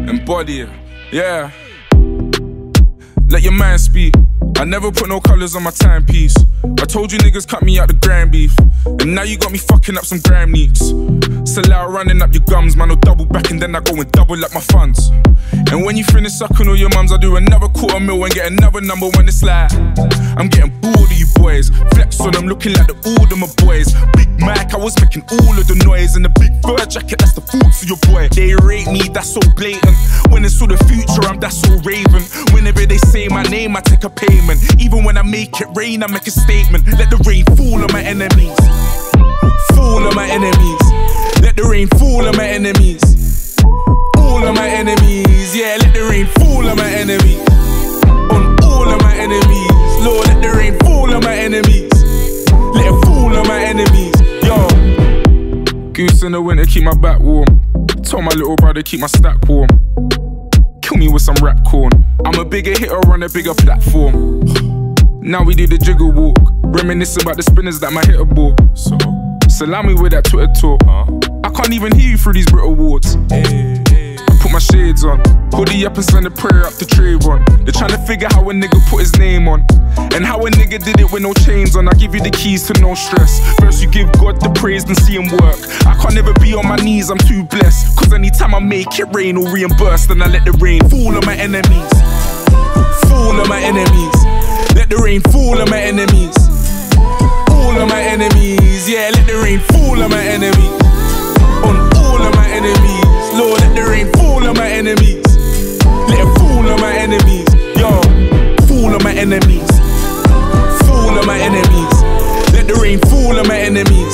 Embody it, yeah. Let your man speak. I never put no colours on my timepiece. I told you niggas cut me out the grand beef, and now you got me fucking up some gram neeks. So loud running up your gums, man, I'll double back and then I go and double up my funds. And when you finish sucking all your mums, I do another $250,000 and get another number when it's like I'm getting bored of you boys. Flex on them looking like the old of my boys. Big Mac, I was making all of the noise. And the big fur jacket, that's the faults of your boy. They rate me, that's so blatant. When it's all the future, I'm that's so raven. Whenever they say my name, I take a payment. Even when I make it rain, I make a statement. Let the rain fall on my enemies. Fall on my enemies. Let the rain fall on my enemies. All of my enemies, yeah, let the rain fall on my enemies. On all of my enemies, Lord, let the rain fall on my enemies. Let it fall on my enemies, yo. Goose in the winter, keep my back warm. Told my little brother, keep my stack warm. Kill me with some rap corn. I'm a bigger hitter on a bigger platform. Now we do the jiggle walk, reminiscing about the spinners that my hitter bought. So, salam me with that Twitter talk. I can't even hear you through these Brit Awards. Put my shades on, hoodie up and send a prayer up to Trayvon. They're trying to figure how a nigga put his name on, and how a nigga did it with no chains on. I give you the keys to no stress. First you give God the praise, then see him work. I can't ever be on my knees, I'm too blessed. Cause anytime I make it rain or reimburse, then I let the rain fall on my enemies. Fall on my enemies. Let the rain fall on my enemies. All of my enemies, yeah, let the rain fall on my enemies. On all of my enemies, Lord, let the rain fall on my enemies. Let it fall on my enemies, yo. Fall on my enemies. Fall on my enemies. Let the rain fall on my enemies.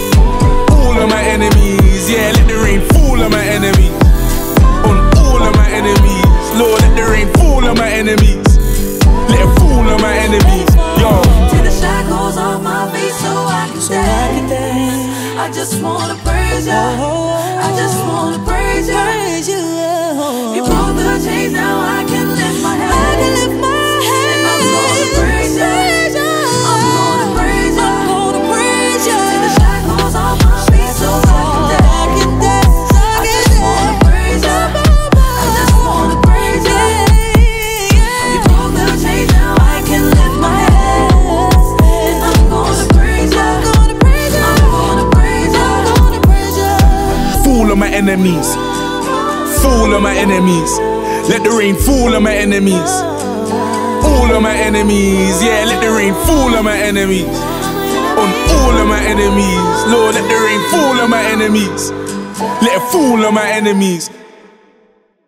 All of my enemies, yeah, let the rain fall on my enemies. On all of my enemies, Lord, let the rain fall on my enemies. Let it fall on my enemies, yo. Take the shackles off my feet so I can dance. I just wanna praise you. I just wanna praise you. You broke the chains, now I can lift my head. And I'm gonna praise you. I'm gonna praise you. Take the shackles off my feet so I can dance. I just wanna praise you. I just wanna praise you. You broke the chains, now I can lift my head. And I'm gonna praise you. I'm gonna praise you. Fall on my enemies. Fall on my enemies. Let the rain fall on my enemies. All of my enemies, yeah, let the rain fall on my enemies. On all of my enemies, Lord, let the rain fall on my enemies. Let it fall on my enemies.